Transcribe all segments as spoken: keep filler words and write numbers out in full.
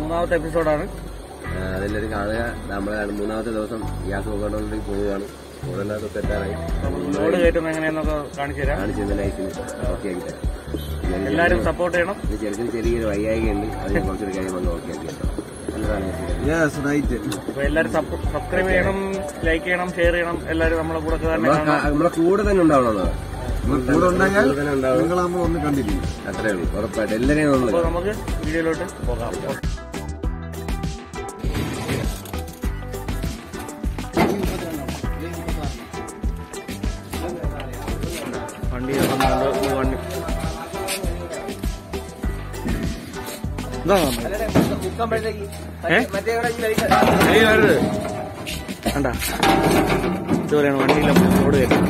മൂന്നാമത്തെ എപ്പിസോഡാണ്. അതെല്ലാവരും കാണുക. നമ്മളെ മൂന്നാമത്തെ ദിവസം ഗ്യാസ് പോകേണ്ടതിലേക്ക് പോവുകയാണ്. ഓടെല്ലാം തെറ്റാറായി ലോഡ് കയറ്റുന്നത് എങ്ങനെയാന്നൊക്കെ കാണിച്ചു തരാം. കാണിച്ചു തന്നെ നൈസിന് ഓക്കെ ആക്കി തരാം. എല്ലാവരും സപ്പോർട്ട് ചെയ്യണം. ചെറുക്കിന് ചെറിയൊരു വയ്യായികയുണ്ട്, അതിന് കുറച്ചൊരു കാര്യം വന്ന് ഓക്കെ ആക്കി തരാം. അപ്പൊ എല്ലാവരും സബ്സ്ക്രൈബ് ചെയ്യണം, ലൈക്ക് ചെയ്യണം, ഷെയർ ചെയ്യണം. എല്ലാവരും നമ്മളെ കൂടെ നമ്മളെ കൂടെ തന്നെ ഉണ്ടാവണം. കൂടെ ഉണ്ടായാൽ നിങ്ങളാകുമ്പോൾ ഒന്ന് കണ്ടിരിക്കും. അത്രേ ഉള്ളൂ. ഉറപ്പായിട്ട് എല്ലാവരെയും നമ്മൾ നമുക്ക് വീഡിയോയിലോട്ട് പോകാം. വണ്ടി വണ്ടി കണ്ടാ ഇതുപോലെയാണ് വണ്ടിയിലെ റോഡ് കയറ്റുന്നത്.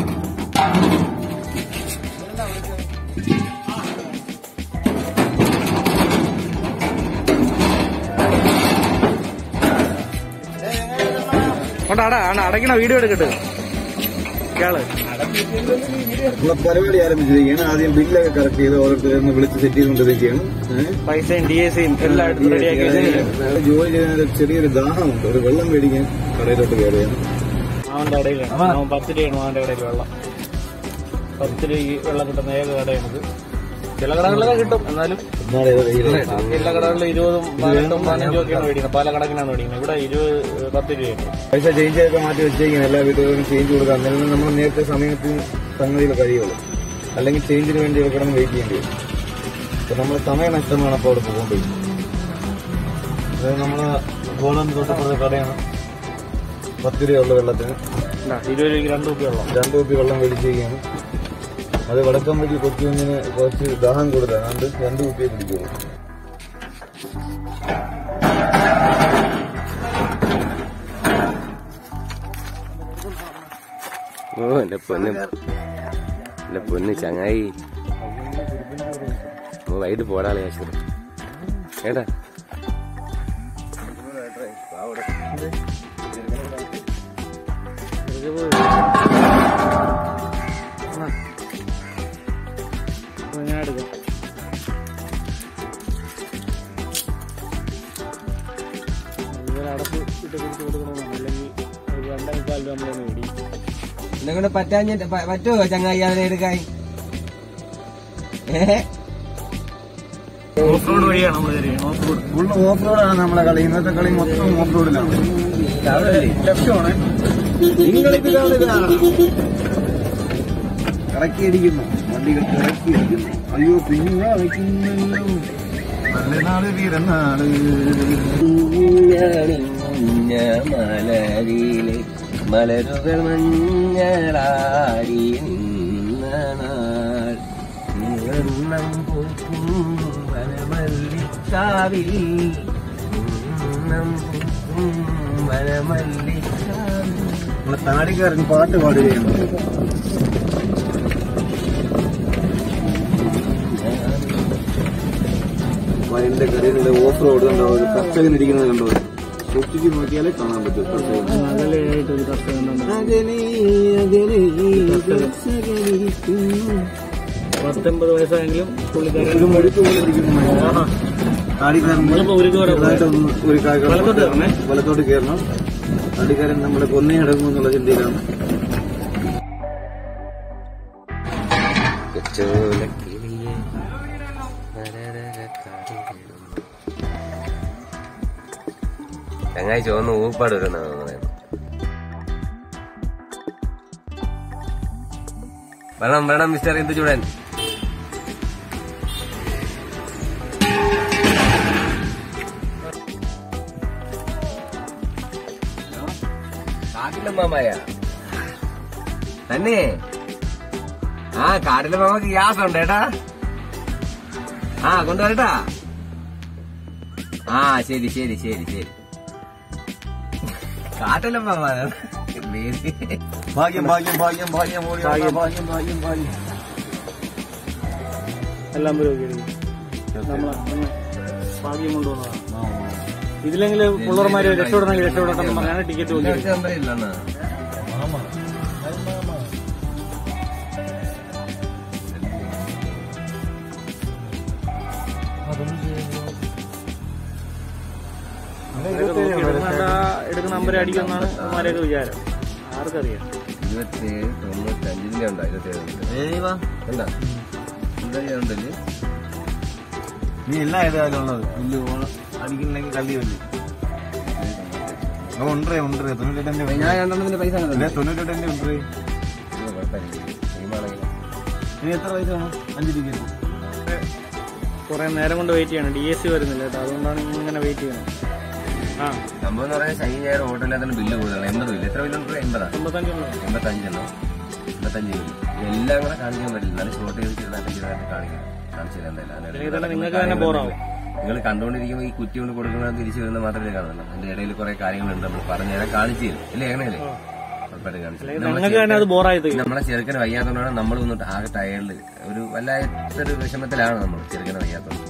കൊണ്ടാടാ അടയ്ക്കണ വീഡിയോ എടുക്കട്ടെ ഇയാള്. നമ്മളെ പരിപാടി ആരംഭിച്ചിരിക്കുകയാണ്. ആദ്യം ബില്ലൊക്കെ കറക്റ്റ് ചെയ്ത് ഓരോരുത്തരൊന്ന് വിളിച്ച് സെറ്റ് ചെയ്തുകൊണ്ടിരിക്കുകയാണ്. പൈസയും ഡി എ സിയും എല്ലാം എടുത്ത് റെഡിയാക്കി ജോലി ചെയ്യാൻ ചെറിയൊരു ദാഹമുണ്ട്. ഒരു വെള്ളം മേടിക്കാൻ കടയിലോട്ട് കയറിയാണ്. അവന്റെ കടയിലാണ്. അവൻ പത്ത് രൂപയാണ് അവന്റെ കടയിൽ വെള്ളം. പത്ത് രൂപ വെള്ളം കിട്ടുന്ന ഏക കടയാണിത്. ചില കടകളിലൊക്കെ കിട്ടും, എന്നാലും എല്ലാ കടകളിലും ഇരുപതും പതിനെട്ടും പതിനഞ്ചും ഒക്കെയാണ് മേടിക്കുന്നത്. പല കണക്കിനാണ് മേടിക്കുന്നത്. ഇവിടെ ഇരുപത് പത്ത് രൂപയാണ്. പൈസ ചേഞ്ച് ഒക്കെ മാറ്റി വെച്ചേക്കുന്നത്. എല്ലാ വീട്ടുകാർക്കും ചേഞ്ച് കൊടുക്കാം. അന്നേരം നമ്മൾ നേരത്തെ സമയത്ത് സംഗതിയിൽ കഴിയുള്ളൂ. അല്ലെങ്കിൽ ചേഞ്ചിന് വേണ്ടി കിടന്ന് വെയിറ്റ് ചെയ്യേണ്ടി വരും. അപ്പൊ നമ്മളെ സമയ നഷ്ടമാണ് അപ്പോൾ അവിടെ പോകുന്നത്. അതായത് നമ്മളെ ഗോൾഡൻ തൊട്ടപ്പുറത്തെ കടയാണ്. പത്ത് രൂപയുള്ള വെള്ളത്തിന് ഇരുപത് രൂപയ്ക്ക് രണ്ട് കുപ്പി വെള്ളം രണ്ട് കുപ്പി വെള്ളം മേടിച്ചിരിക്കുകയാണ്. അത് വടക്കം വഴി കൊച്ചു കുഞ്ഞിന് കുറച്ച് ദാഹം കൂടുതലാണ്. അതുകൊണ്ട് രണ്ട് കുപ്പിയെ പിടിക്കുള്ളൂ. ഓ എന്റെ പൊന്ന് എന്റെ പൊന്ന് ചങ്ങായി വൈകിട്ട് പോരാളെ ആശുപത്രി കേട്ടാ. ഞാൻ എടുക്കാം. ഇതുപോലെ അടപ്പ് ഇട്ട് പിടിച്ചു കൊടുക്കണമെന്നാണ്. അല്ലെങ്കിൽ ഒരു രണ്ടേ മുക്കാൽ രൂപ നമ്മളൊന്ന് മേടിക്കും. എന്നെ കൊണ്ട് പറ്റാഞ്ഞിട്ട് പറ്റുമോ ചങ്ങായി അവനെ എടുക്കാൻ? ഓഫ് റോഡ് വഴിയാണ് നമ്മൾ ഓഫ് റോഡ്. ഫുള്ള് ഓഫ് റോഡാണ് നമ്മളെ കളി. ഇന്നത്തെ കളി മൊത്തം ഓഫ് റോഡിലാണ്. ലെഫ്റ്റാണ് നിങ്ങളിത് കാണുക. ഇറക്കി അടിക്കുന്നു വണ്ടികൾ, ഇറക്കി അടിക്കുന്നു. അയ്യോ പിന്നെ നാള് വീരനാള് മലരിലെ മലരുകൾ മഞ്ഞളാടി നിന്ന നാൾ നിറം പൂക്കും വനമല്ലിക്കാവിൽ പൂക്കും വനമല്ലിക്കാവിൽ. നമ്മളെ താടിക്കാരൻ പാട്ട് പാടുകയാണ്. വയലിന്റെ കരയിലുള്ള ഓഫ് റോഡ് കണ്ടോ, ഒരു കർഷകൻ ഇരിക്കുന്നത് കണ്ടോ. സൂക്ഷിച്ച് നോക്കിയാലേ കാണാൻ പറ്റും കർഷകൻ. പത്തൊമ്പത് വയസ്സായെങ്കിലും പുള്ളിക്കാരൻ ഒഴുക്കുകൊണ്ടിരിക്കുന്നു. താടിക്കാരൻ ഒരു വലത്തോട്ട് കയറണം. താടിക്കാരൻ നമ്മളെ കൊന്നേ അടങ്ങും എന്നുള്ള ചിന്തയിലാണ്. ചങ്ങായി ചോന്ന് ഊപ്പാട് വരുന്നാണ് പറയുന്നത്. വേണം വേണം മിസ്റ്റർ എന്ത് ചൂടൻ. കാട്ടിലെ മാമായ തന്നെ. ആ കാട്ടിലെ മാമക്ക് ഗ്യാസ് ഉണ്ട് ഏട്ടാ. ആ കൊണ്ടുവരട്ടാ. ആ ശരി ശരി ശരി ശരി. കാട്ടിലെ മാമായ ഭാഗ്യം ഭാഗ്യം ഭാഗ്യം ഭാഗ്യം ഭാഗ്യം ഭാഗ്യം ഭാഗ്യം ഭാഗ്യം എല്ലാം നമ്മളെ ഭാഗ്യം കൊണ്ടുവന്നതാണ്. ഇതിലെങ്കിൽ പിള്ളേർമാര് രക്ഷപ്പെടണമെങ്കിൽ രക്ഷപ്പെടട്ടെന്ന് പറഞ്ഞാണ് ടിക്കറ്റ് ഇല്ലെന്നാ. എടുക്കുന്ന നമ്പർ അടിക്കുമെന്നാണ് അവന്മാരെയൊക്കെ വിചാരം. ആർക്കറിയാം. ഇരുപത്തിയേഴ് തൊണ്ണൂറ്റഞ്ചിന്റെ ഉണ്ടോ? ഇരുപത്തിയേഴ് എന്താ ഉണ്ടല്ലേ? നീ എല്ലാ ഏതായാലും ഉള്ളത് പുല്ല് അടിക്കുന്നില്ലെങ്കിൽ കല്ലി വല്ലി ഒണ്ടേ ഒണ്ടേ തൊണ്ണൂറ്റെട്ടിന്റെ ഞാൻ രണ്ടെണ്ണത്തിന്റെ പൈസ തൊണ്ണൂറ്റെട്ടിന്റെ ഒണ്ടേ. ഇനി എത്ര പൈസ വേണം? അഞ്ച് ടിക്കറ്റ്. കുറെ നേരം കൊണ്ട് വെയിറ്റ് ചെയ്യണം. ഡി എസ് സി വരുന്നില്ല കേട്ടോ, അതുകൊണ്ടാണ് ഇങ്ങനെ വെയിറ്റ് ചെയ്യണം. ആ സംഭവം എന്ന് പറയാൻ ശനി ഞായർ ഹോട്ടലിനകത്ത് ബില്ല് കൂടുതലാണ്. എൺപത് ബില്ല് എത്ര ബില്ലുണ്ട്? എൺപതാ എൺപത്തഞ്ചുണ്ടോ? എൺപത്തഞ്ചെണ്ണോ എൺപത്തഞ്ച് ബില്ല്. എല്ലാം കൂടെ കാണിക്കാൻ പറ്റില്ല. എന്നാലും ഷോർട്ട് ചെയ്ത് ചെറുതായിട്ട് ചെറുതായിട്ട് കാണിക്കാം. കാണിച്ചില്ല എന്തായാലും നിങ്ങൾക്ക് തന്നെ ബോറാവും. നിങ്ങൾ കണ്ടുകൊണ്ടിരിക്കുമ്പോൾ ഈ കുറ്റി കൊണ്ട് കൊടുക്കുന്നത് തിരിച്ചു വരുന്നത് മാത്രമേ കാണുന്നുള്ളൂ. അതിന്റെ ഇടയിൽ കുറെ കാര്യങ്ങളുണ്ട് നമ്മൾ പറഞ്ഞു തരാൻ കാണിച്ചു തരും അല്ലേ? എങ്ങനെയല്ലേ ഉറപ്പായിട്ട് കാണിച്ചു. നമ്മളെ ചെറുക്കന് വയ്യാത്തോണ്ടാണ് നമ്മൾ വന്നിട്ട് ആകെ ടയേർഡ് ഒരു വല്ലാത്തൊരു വിഷമത്തിലാണ് നമ്മൾ ചെറുക്കന് വയ്യാത്തോണ്ട്.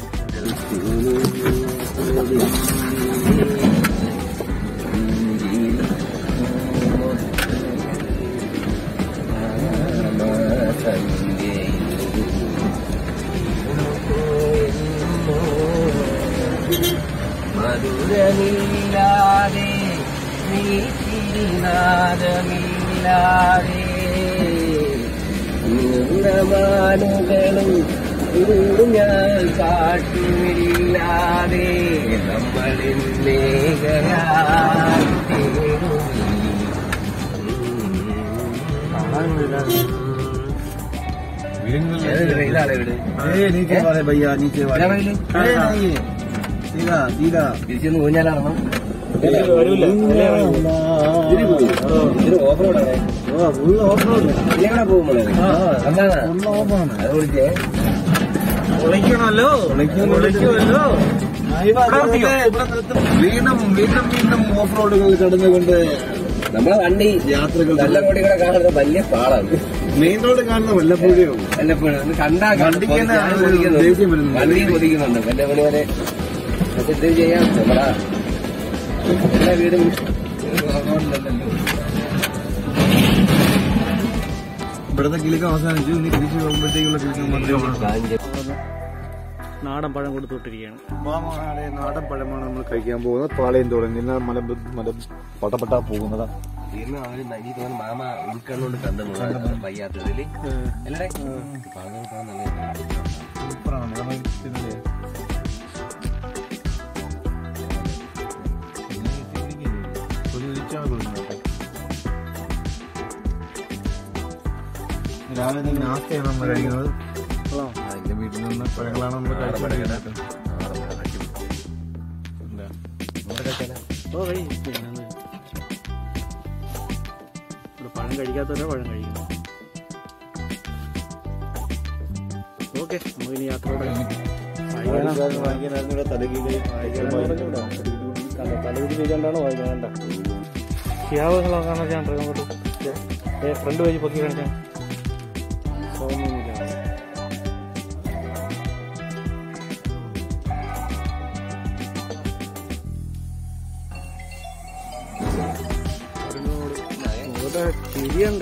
മധുരമില്ലാതെ നീനാദമില്ലാതെ മാനുകളും ഞാൻ കാട്ടുമില്ലാതെ നമ്മളിൽ തിരിച്ചൊന്ന് ഊഞ്ഞാലാണോ? ഓഫ് റോഡാണ്. എങ്ങനെ പോകുമ്പോഴേ അത് വിളിച്ചേ വിളിക്കണമല്ലോ വിളിക്കുമല്ലോ. വീണ്ടും വീണ്ടും വീണ്ടും ഓഫ് റോഡുകൾ കടന്നുകൊണ്ട് നമ്മളെ വണ്ടി യാത്രകൾ നല്ല റോഡിൽ കൂടെ കാണുന്നത് വലിയ പാടാണ്. മെയിൻ റോഡ് കാണുന്ന വല്ലപ്പോഴും വല്ലപ്പോഴും കണ്ടാ വണ്ടി കൊതിക്കുന്നുണ്ട്. വല്ല പോലെ വരെ ഇത് ചെയ്യാം. നമ്മളാ എല്ലാ വീടും ഇവിടുത്തെ കിളിക്കം അവസാനിച്ചു. ഇനി തിരിച്ചു പോകുമ്പോഴത്തേക്കുള്ള കിളിക്കം മാത്രമേ നാടൻ പഴം കൊടുത്തുവിട്ടിരിക്കുകയാണ്. നാടൻ പഴമാണ് നമ്മൾ കഴിക്കാൻ പോകുന്നത്. പാളയം തുടങ്ങി മല മല പട്ടപ്പെട്ടാ പോകുന്നതാ. ഇന്ന് അവര് എനിക്ക് തോന്നുന്നു മാമ ഉൾക്കണ്ണോണ്ട് കണ്ടു വയ്യാത്തതില് അല്ലേ? സൂപ്പറാണ്. രാവിലെ തന്നെ നാസ്തയാണ് നമ്മൾ കഴിക്കുന്നത്. അതിന്റെ വീട്ടിൽ നിന്ന് പഴങ്ങളാണ് നമ്മൾ കഴിക്കുന്നത്. പഴം കഴിക്കാത്തവരെ പഴം കഴിക്കുന്നു. ഓക്കെ, നമുക്കിനി യാത്രയുടെ തലവിധി ചെയ്തുകൊണ്ടാണ് വായിക്കേണ്ട ഷിയാവുകളൊക്കെ ഞാൻ അങ്ങോട്ട് ഫ്രണ്ട് പേജ് പൊക്കി കാണിച്ചാൽ ശരിയണ്ട.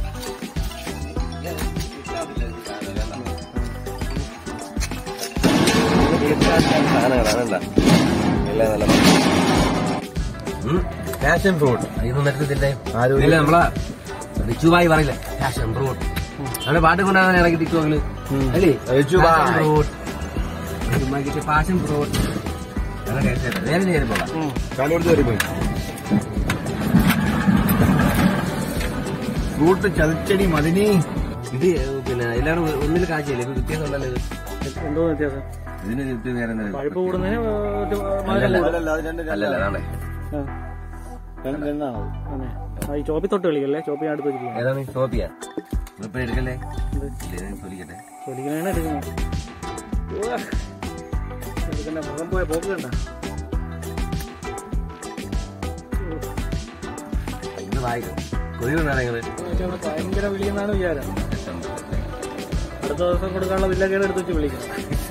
പാഷൻ ഫ്രൂട്ട് ഇതൊന്നും എടുത്തില്ലേ? ആരും നമ്മളെ റിച്ചുബായി പറയില്ല പാഷൻ ഫ്രൂട്ട്. അവിടെ പാട്ട് കൊണ്ടാണ് ഇറങ്ങി തിക്കുവങ്ങള് അല്ലേ? ഫ്രൂട്ട് പാഷൻ ഫ്രൂട്ട് നേരെ നേരെ പോകാം. ഫ്രൂട്ട് ചതച്ചടി മതിനി. ഇത് പിന്നെ എല്ലാവരും ഒന്നിൽ കാഴ്ചയില്ല. ഇത് വ്യത്യാസം ഉണ്ടല്ലോ. ഇത് എന്തോ വ്യത്യാസം? ഇതിന് ഇത് വേറെ പഴുപ്പ് കൂടുന്നതിന് അല്ലല്ല അതാണ് ഈ ചോപ്പി തൊട്ട് കളിക്കല്ലേ? ചോപ്പി അടുത്ത് വെച്ചിരിക്കും. ഏതാണ് ചോപ്പിയാ? ഇപ്പൊ എടുക്കല്ലേ? തൊലിക്കട്ടെ. തൊലിക്കലാണ് എടുക്കുന്നത്. മുഖം പോയ പോക്ക് കണ്ട. ഇത് വായിക്കും കൊതികൊണ്ടാണ് നിങ്ങള് ഭയങ്കര വിളിയെന്നാണ് വിചാരം. അടുത്ത ദിവസം കൊടുക്കാനുള്ള വില്ലക്കേട് എടുത്ത് വെച്ച് വിളിക്കണം.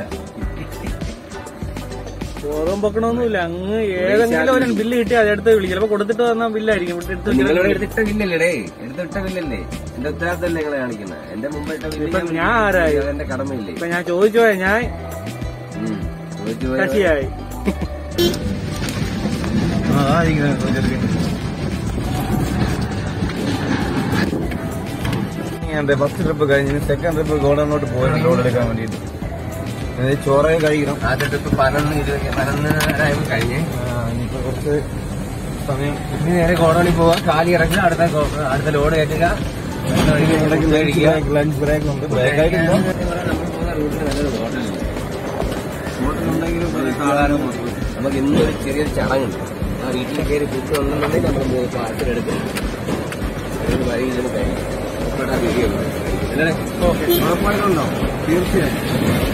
ബോധം പൊക്കണമൊന്നുമില്ല. അങ്ങ് ഏതെങ്കിലും ഒരു ബില്ല് കിട്ടിയാൽ അതെടുത്ത് വിളിക്കും. ചിലപ്പോ കൊടുത്തിട്ട് വന്ന ബില്ലായിരിക്കും. എടുത്തിട്ട ബില്ലല്ലേ? എടുത്തിട്ട ബില്ലല്ലേ? എന്റെ ഉത്തരവാദിത്തല്ലേ നിങ്ങളെ കാണിക്കുന്നത്? എന്റെ മുമ്പ് ഇട്ട ബില്ല് ഞാൻ ആരായി? എന്റെ കടമയില്ലേ? ഇപ്പൊ ഞാൻ ചോദിച്ചു പോയ ഞാൻ കക്ഷിയായി. ഫസ്റ്റ് ട്രിപ്പ് കഴിഞ്ഞ് സെക്കൻഡ് ട്രിപ്പ് ഗോഡൌണിലോട്ട് പോയി ലോഡ് എടുക്കാൻ വേണ്ടിയിട്ട് ചോറയും കഴിക്കണം. ആദ്യ ട്രിപ്പ് പതിനൊന്ന് ഇരുപത്തി പതിനൊന്ന് ടൈം കഴിഞ്ഞ് ഇനിയിപ്പോ കുറച്ച് സമയം ഇനി നേരെ ഗോഡൌണിൽ പോവാ, കാലി ഇറക്കുക, അടുത്ത അടുത്ത ലോഡ് കയറ്റുക, ലഞ്ച് ബ്രേക്ക് ഉണ്ട്. ബ്രേക്ക് ആയിട്ട് റൂട്ടിൽ നല്ലൊരു ഹോട്ടലില്ല. ഹോട്ടലുണ്ടെങ്കിലും സാധാരണ നമുക്ക് ഇന്നൊരു ചെറിയൊരു ചടങ്ങുണ്ട്. ആ വീട്ടിൽ കയറി ഫുഡ് ഉണ്ടെന്നുണ്ടെങ്കിൽ നമ്മൾ പാർസലെടുക്കും. വഴി ഇതിന് കഴിയും. വീഡിയോ ഉറപ്പായിട്ടുണ്ടോ? തീർച്ചയായും.